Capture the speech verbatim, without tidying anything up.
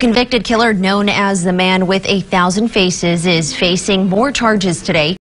Convicted killer known as the man with a thousand faces is facing more charges today.